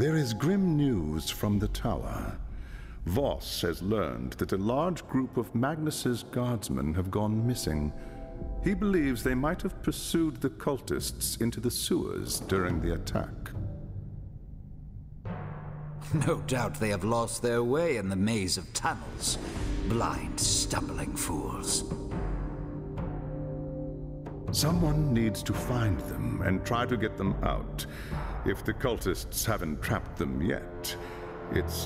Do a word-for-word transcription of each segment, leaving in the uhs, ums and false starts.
There is grim news from the tower. Voss has learned that a large group of Magnus's guardsmen have gone missing. He believes they might have pursued the cultists into the sewers during the attack. No doubt they have lost their way in the maze of tunnels. Blind, stumbling fools. Someone needs to find them and try to get them out. If the cultists haven't trapped them yet, it's...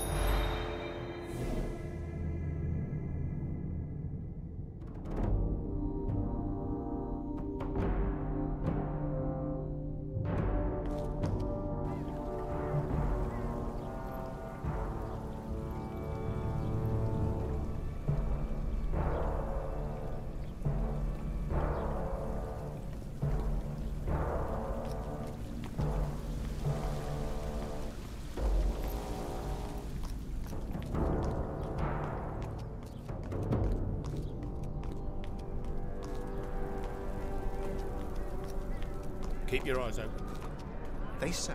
Keep your eyes open. They say.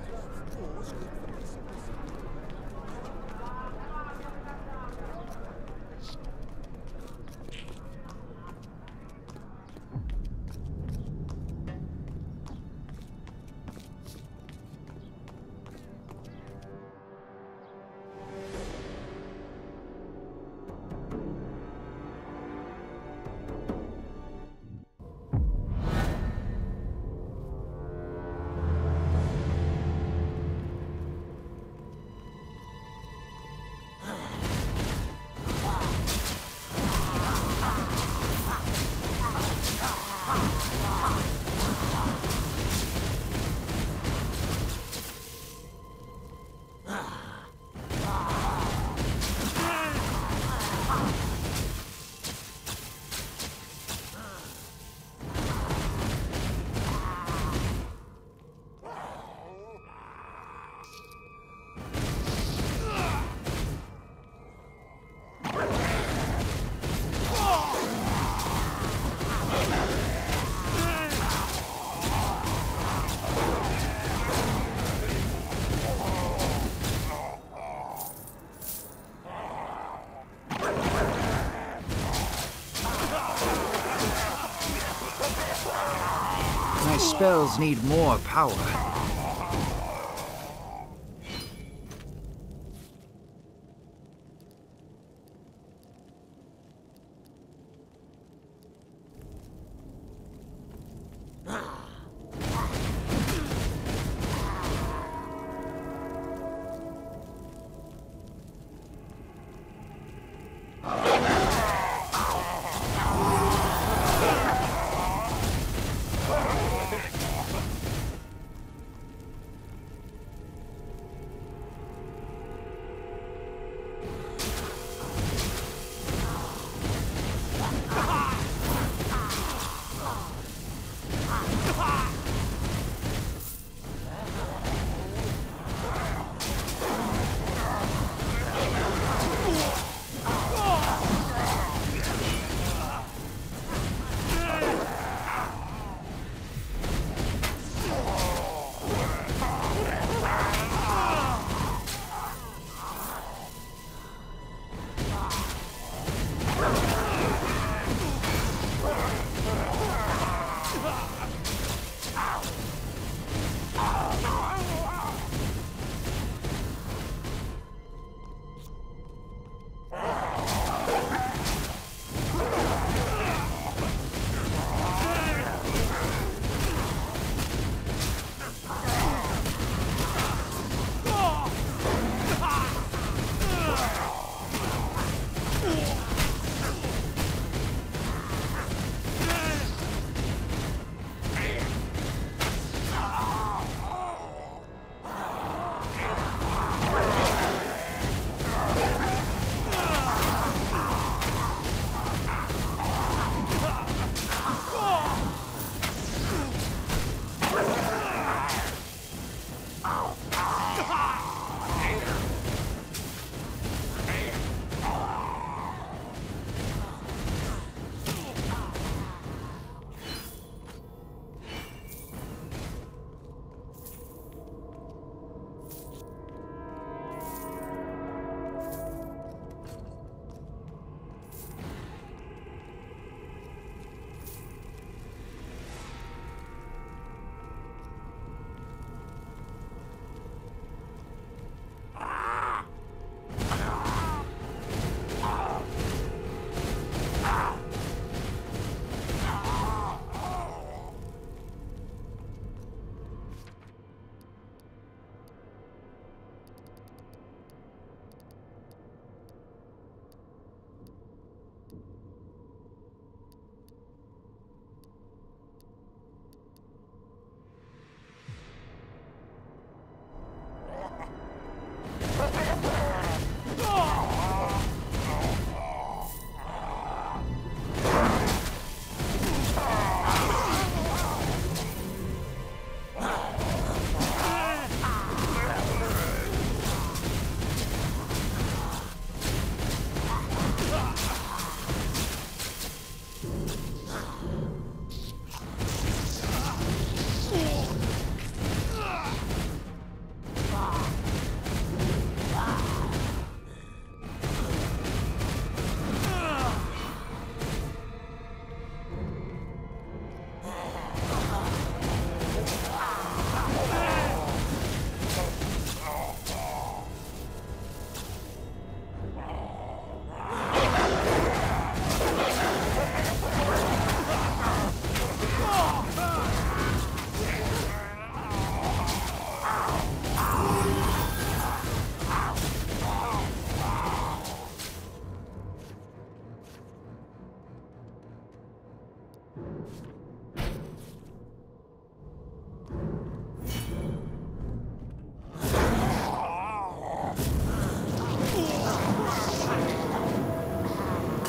My spells need more power.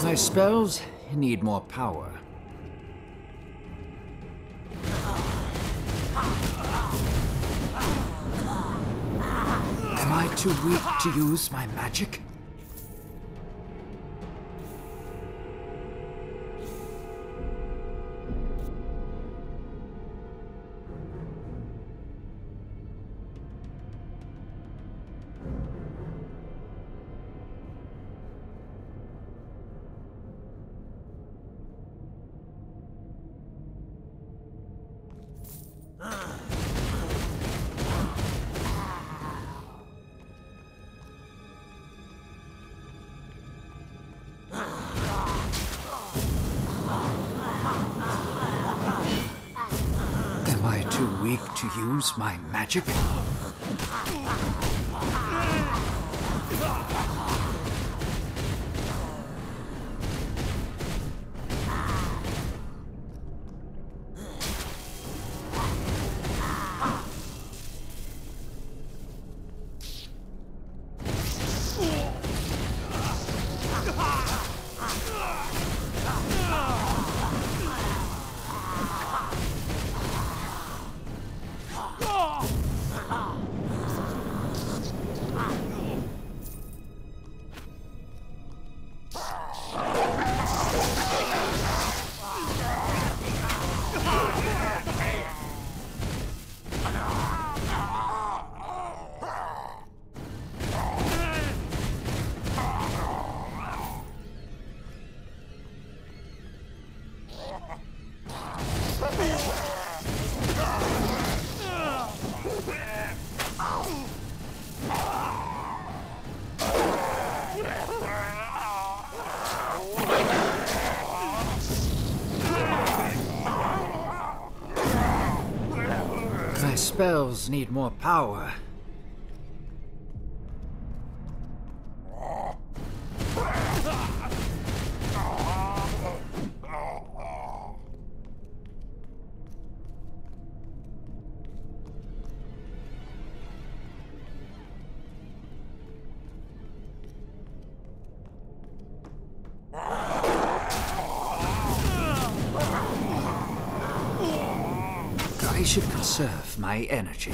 My spells need more power. Am I too weak to use my magic? Am I too weak to use my magic? My spells need more power. I should conserve my energy.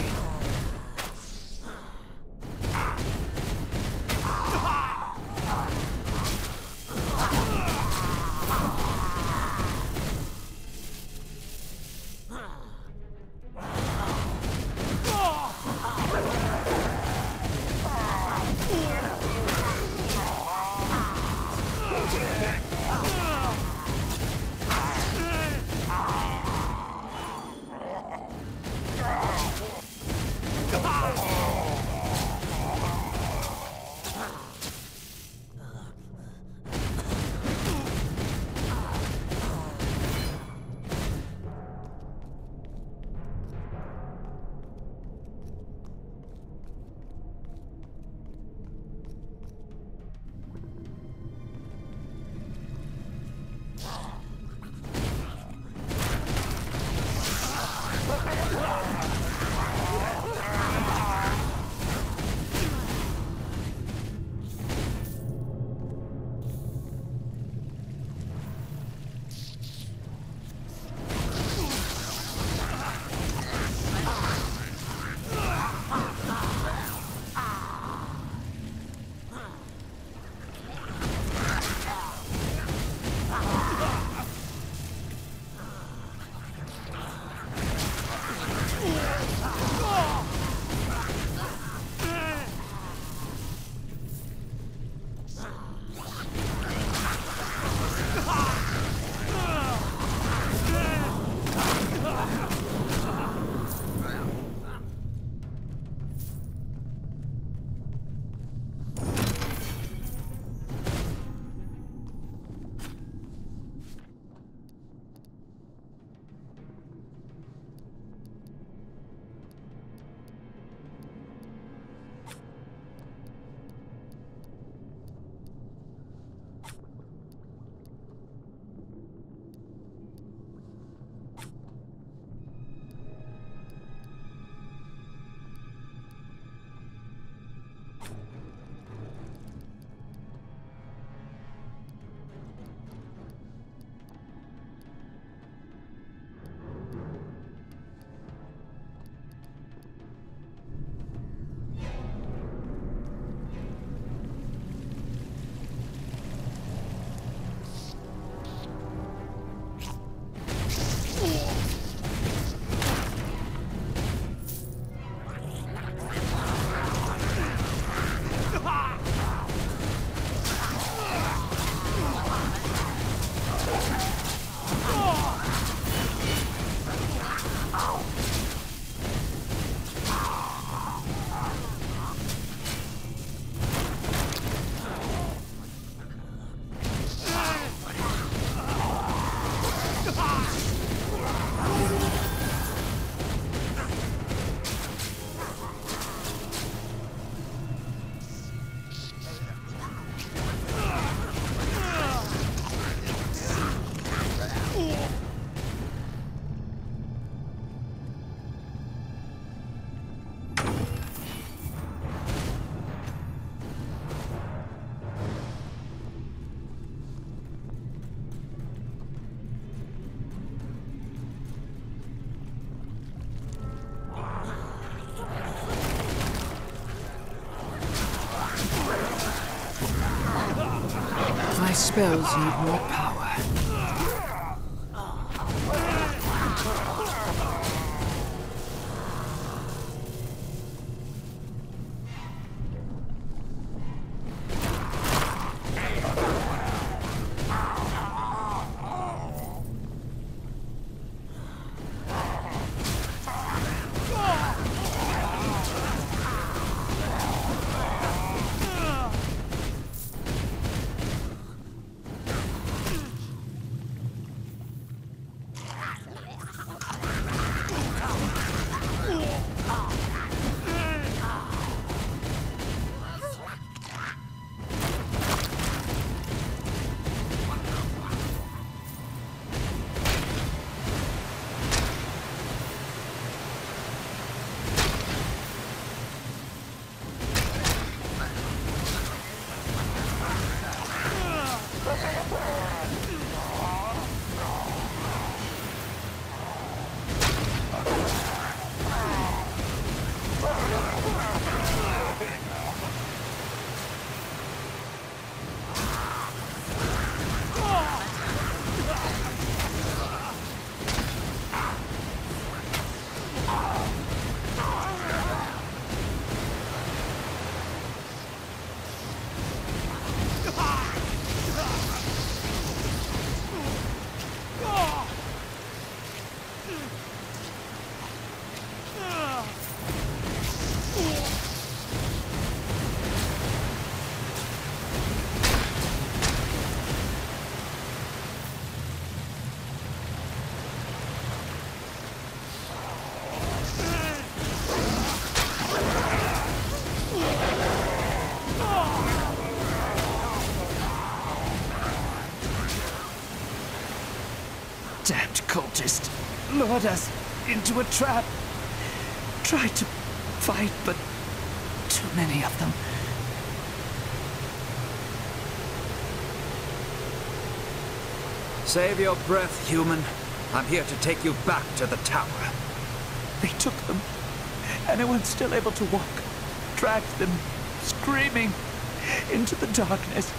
My spells need more power. Damned cultist lured us into a trap. Tried to fight, but too many of them. Save your breath, human. I'm here to take you back to the tower. They took them. Anyone's still able to walk. Dragged them, screaming, into the darkness.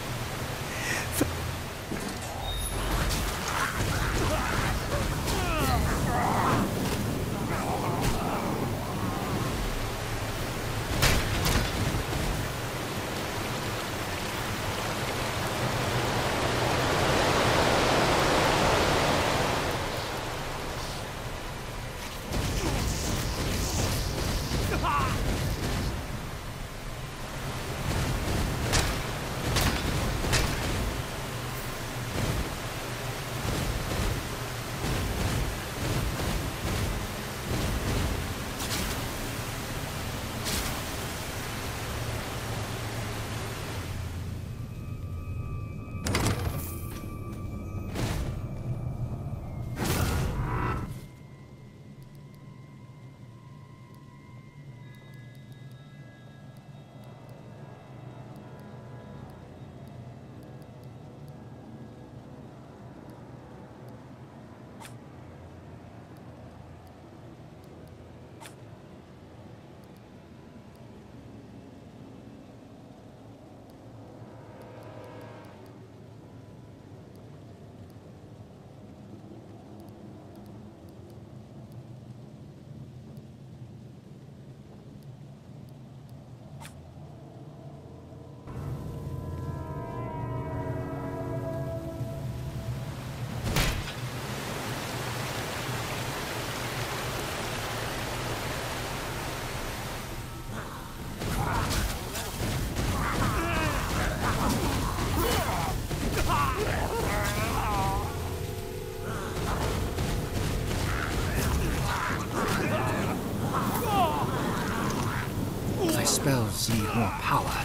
My spells need more power.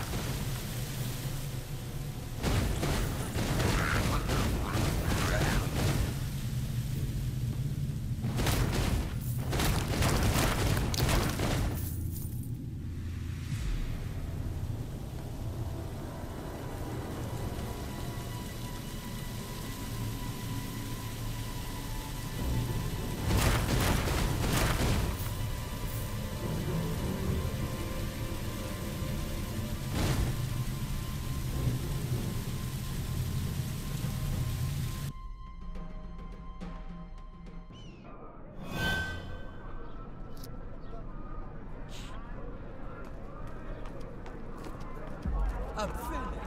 A villain.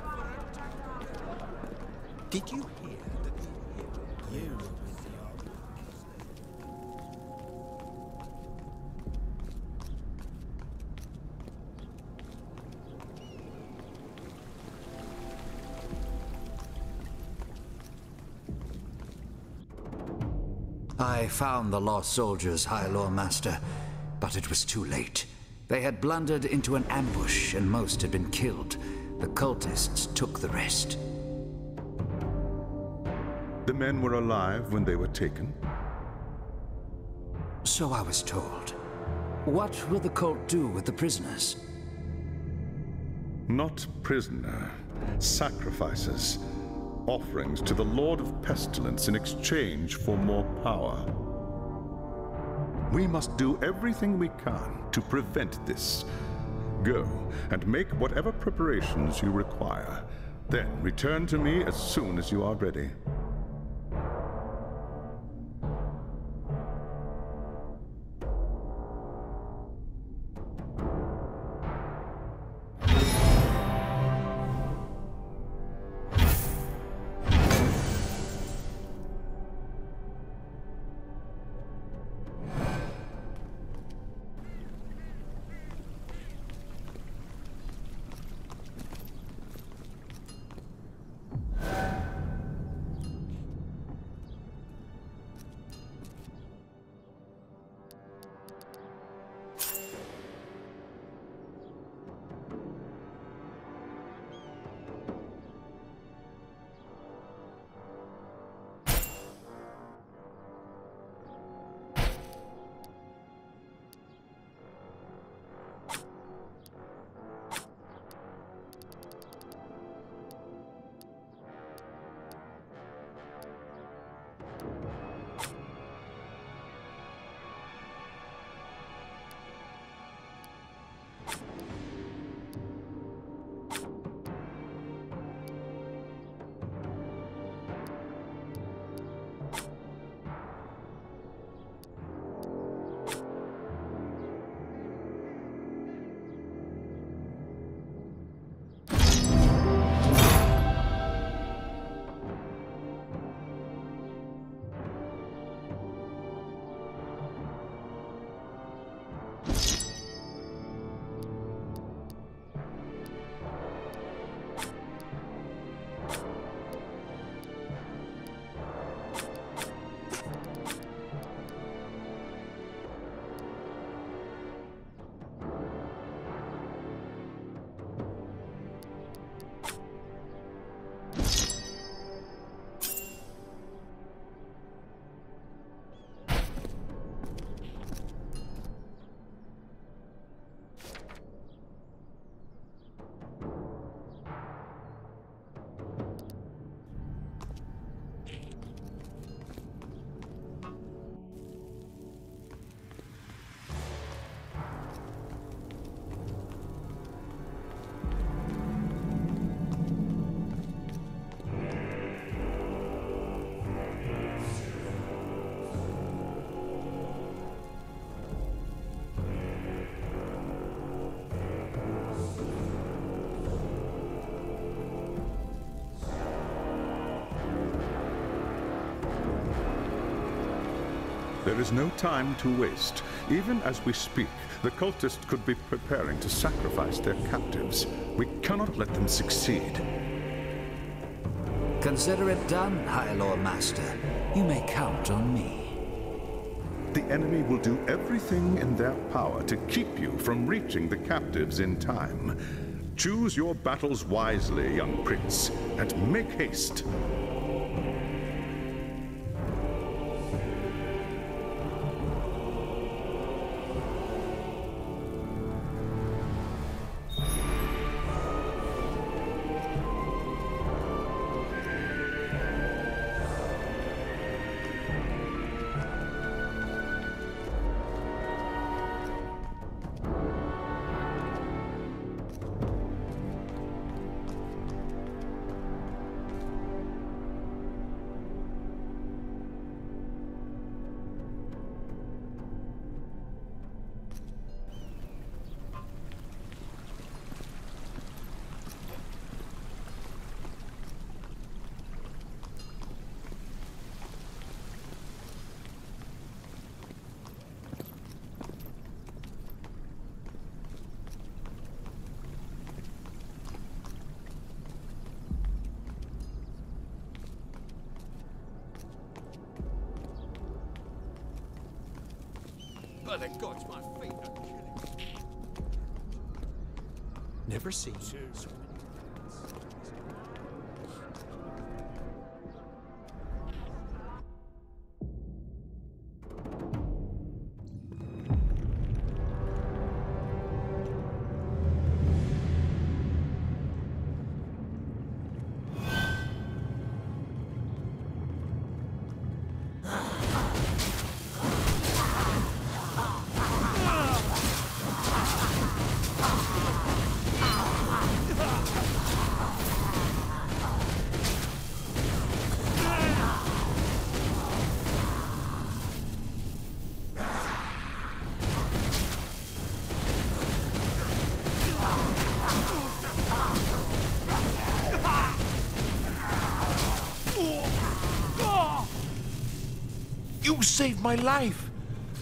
Did you hear that the hero with the I found the lost soldiers, High Lord Master, but it was too late. They had blundered into an ambush, and most had been killed. The cultists took the rest. The men were alive when they were taken? So I was told. What will the cult do with the prisoners? Not prisoner, sacrifices. Offerings to the Lord of Pestilence in exchange for more power. We must do everything we can to prevent this. Go and make whatever preparations you require. Then return to me as soon as you are ready. There is no time to waste. Even as we speak, the cultists could be preparing to sacrifice their captives. We cannot let them succeed. Consider it done, High Lord Master. You may count on me. The enemy will do everything in their power to keep you from reaching the captives in time. Choose your battles wisely, young prince, and make haste. By the gods, my feet are killing me. Never seen so many. You saved my life!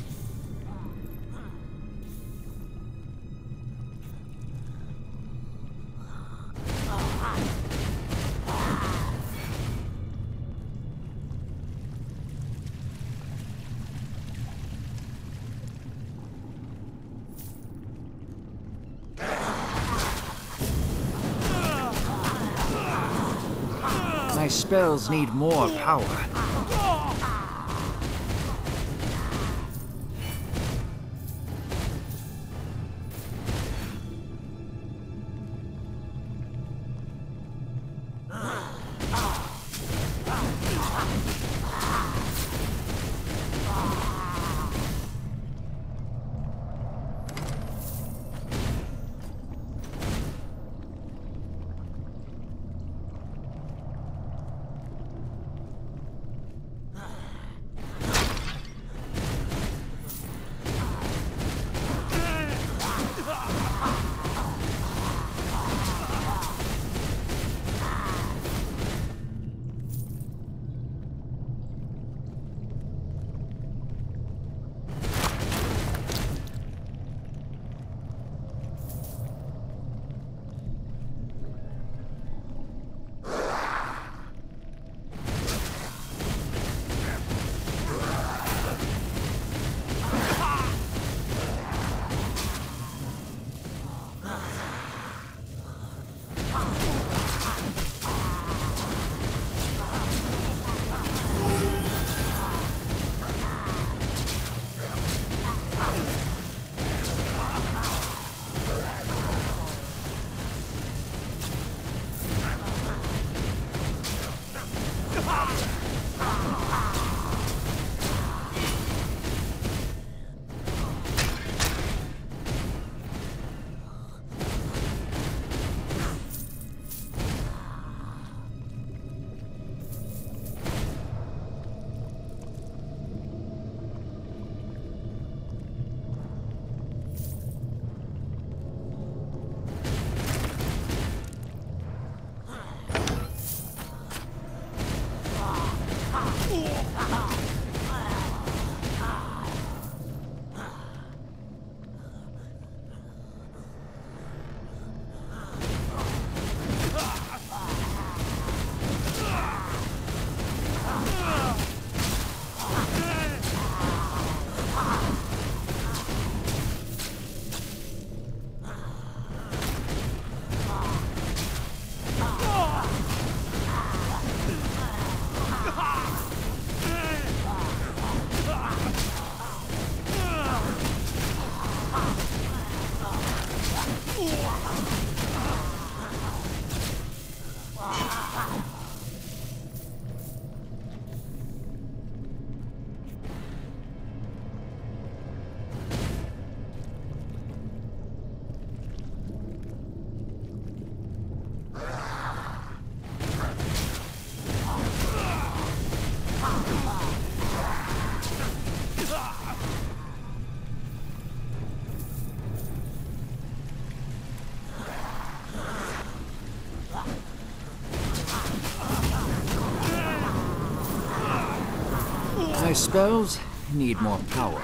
My spells need more power. My spells need more power.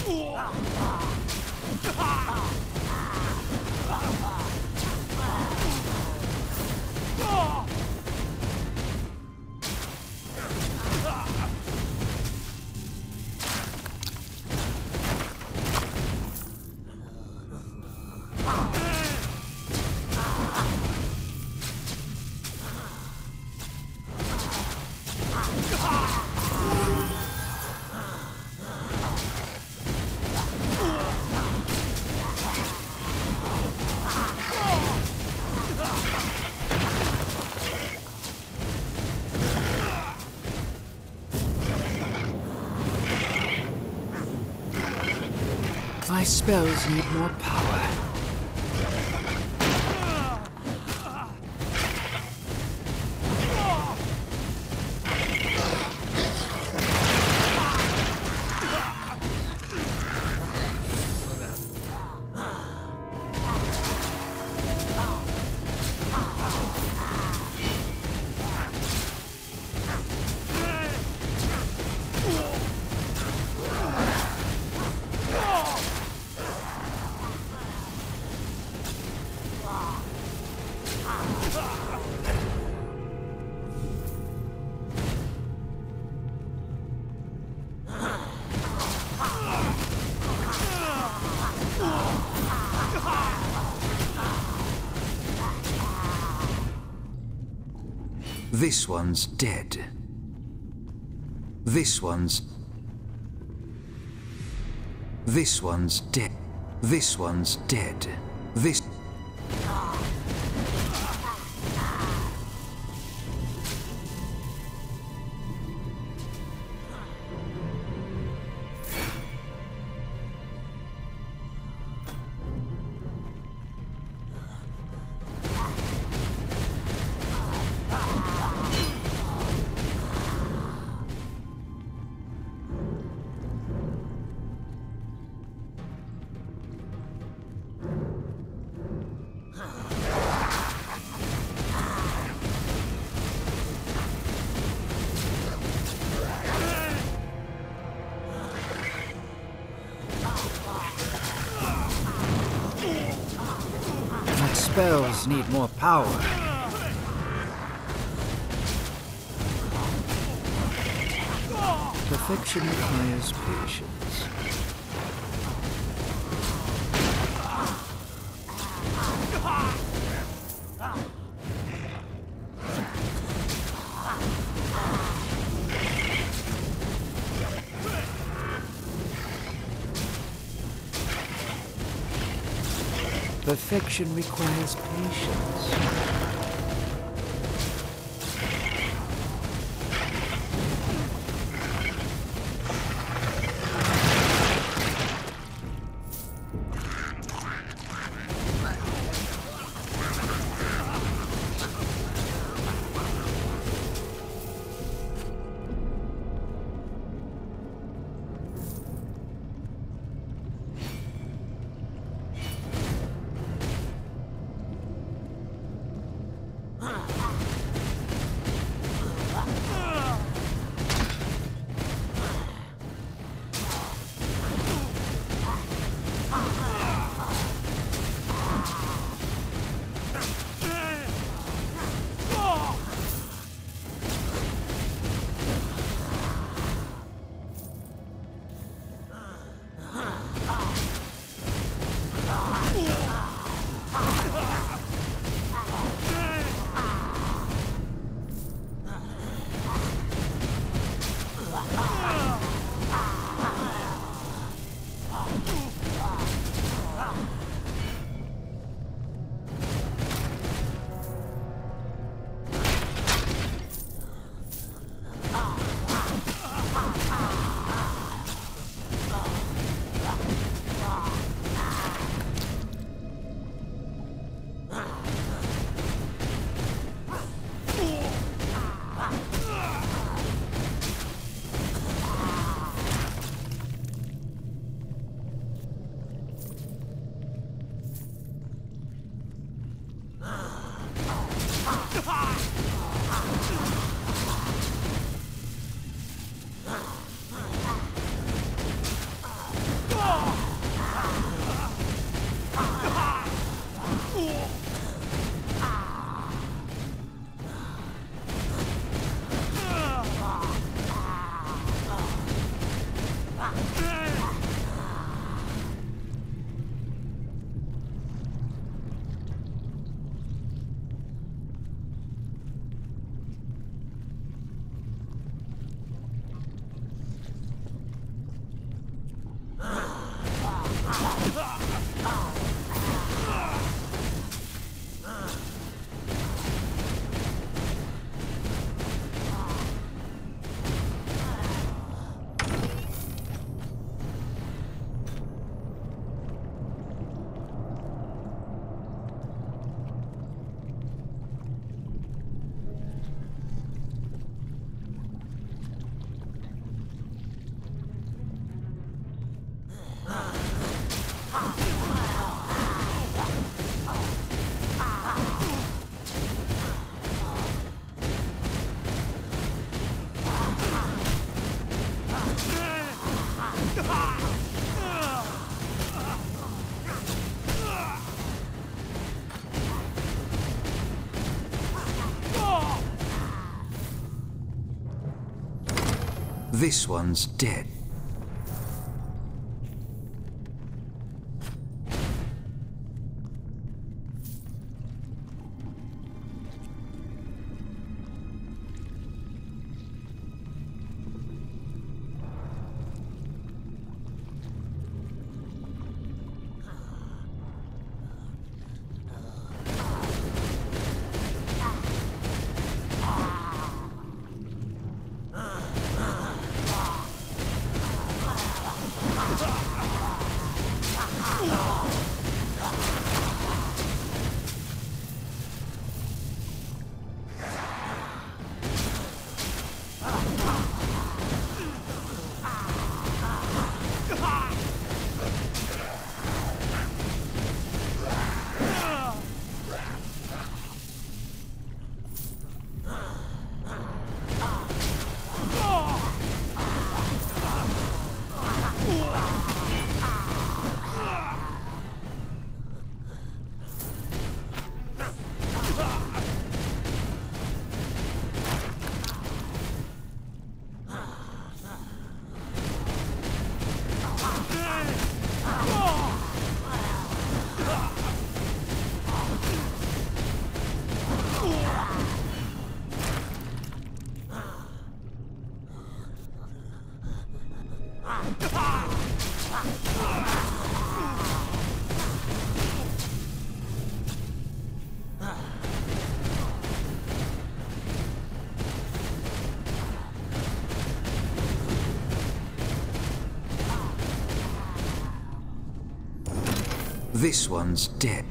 My spells need more power. This one's dead. This one's... This one's dead. This one's dead. This... Spells need more power. Perfection requires patience. Perfection requires patience. This one's dead. This one's dead.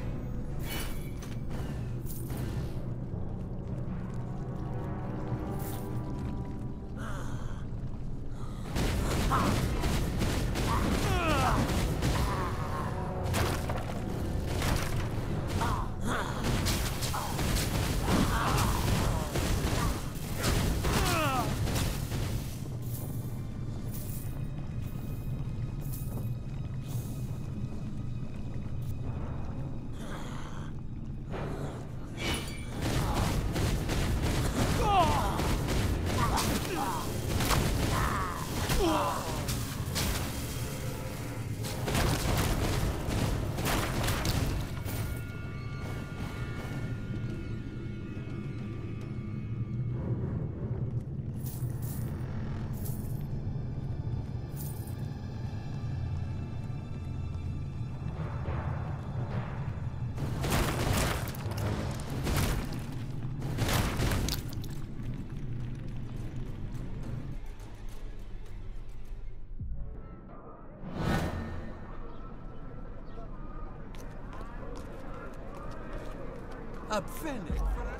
A penny.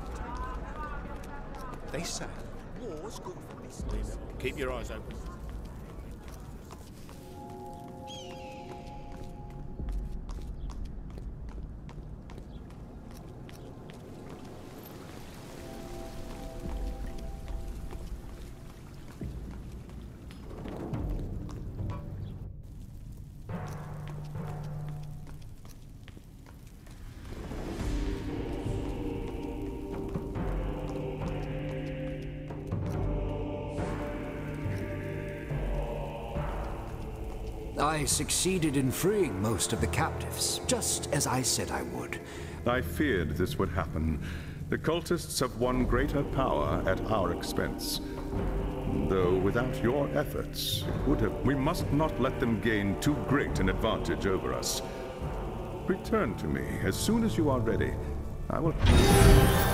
They say war's good for business. Keep your eyes open. I succeeded in freeing most of the captives, just as I said I would. I feared this would happen. The cultists have won greater power at our expense. Though without your efforts, it would have... We must not let them gain too great an advantage over us. Return to me as soon as you are ready. I will...